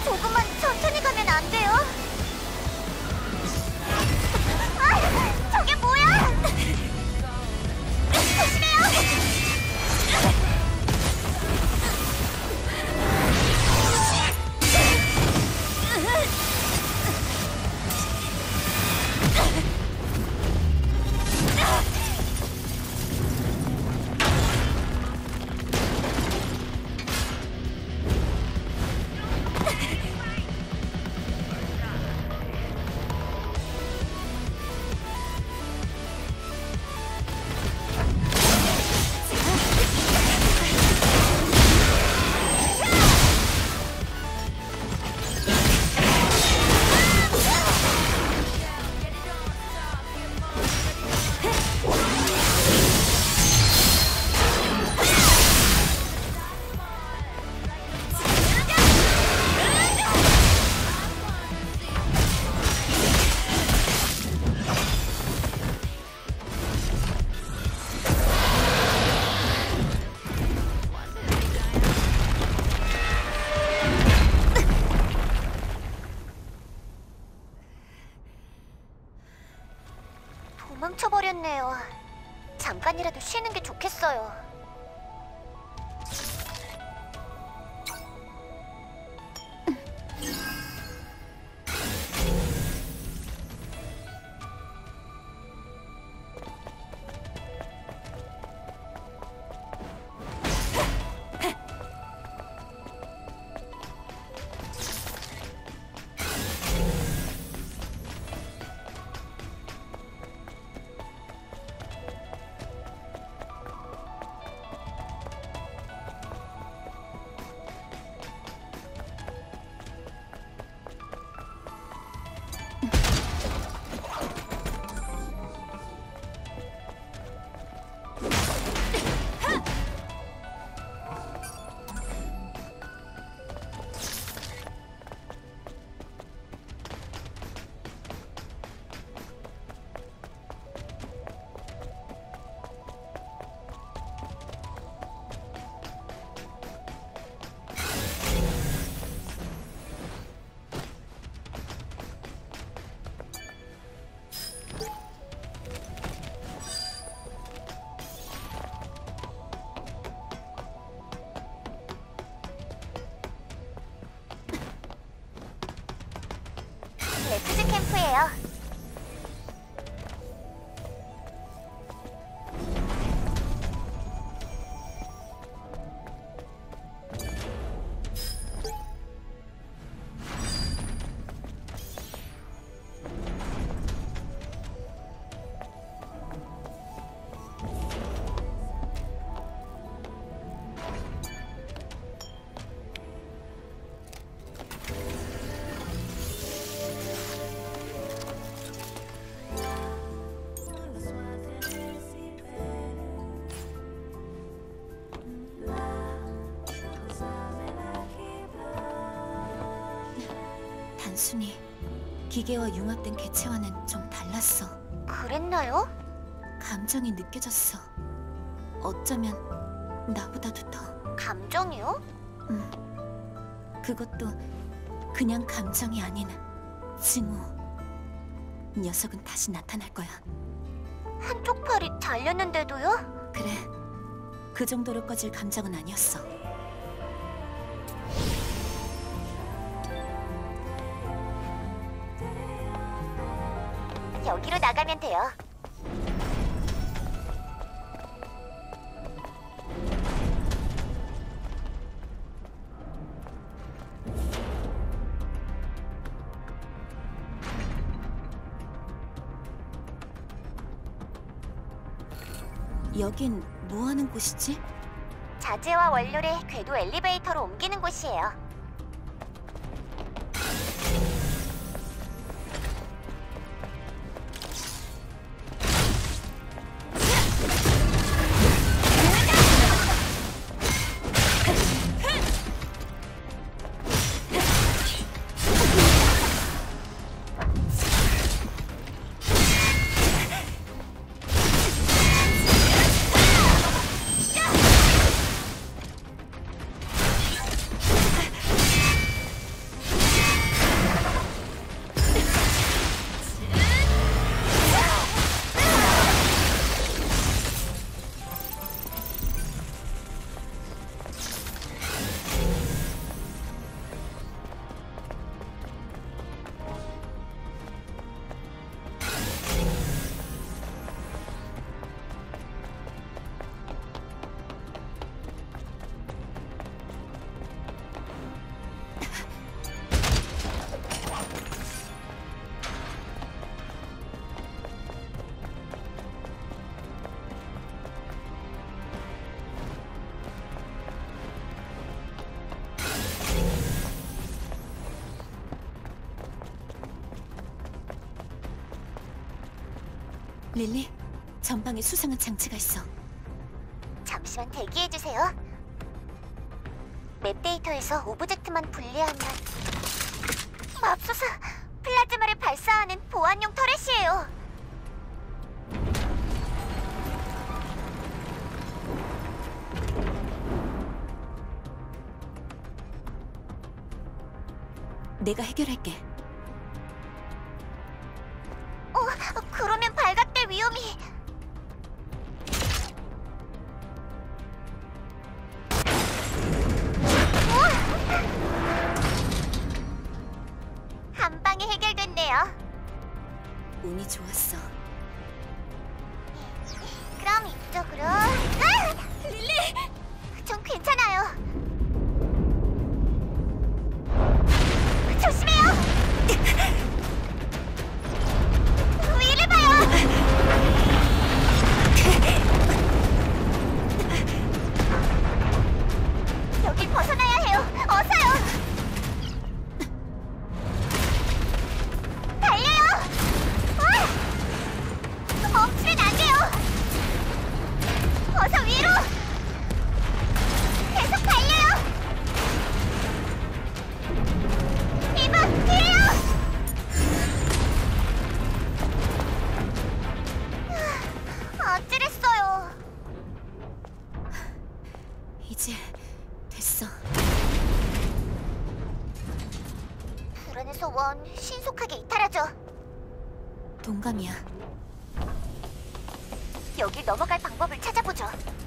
조금만 천천히 가면 안 돼요? 아! 저게 뭐야! 조심해요! 도망쳐버렸네요. 잠깐이라도 쉬는 게 좋겠어요. 레프트 캠프예요. 단순히 기계와 융합된 개체와는 좀 달랐어. 그랬나요? 감정이 느껴졌어. 어쩌면 나보다도 더. 감정이요? 그것도 그냥 감정이 아닌 증오. 녀석은 다시 나타날 거야. 한쪽 팔이 잘렸는데도요? 그래, 그 정도로 꺼질 감정은 아니었어. 여기로 나가면 돼요. 여긴 뭐 하는 곳이지? 자재와 원료를 궤도 엘리베이터로 옮기는 곳이에요. 릴리, 전방에 수상한 장치가 있어. 잠시만 대기해주세요. 맵 데이터에서 오브젝트만 분리하면 맙소사! 플라즈마를 발사하는 보안용 터렛이에요. 내가 해결할게. 그러면 발각될 위험이... 한 방에 해결됐네요. 운이 좋았어. 그럼 이쪽으로... 릴리! 전 괜찮아요. 조심해요! 위를 봐요! 여길 벗어나야 해요. 어서요! 달려요! 멈추면 안 돼요! 어서 위로! 계속 달려요! 이봐, 뒤에요! 아찔했어요. 이제 됐어. 불안해서 원 신속하게 이탈하죠. 동감이야. 여길 넘어갈 방법을 찾아보죠.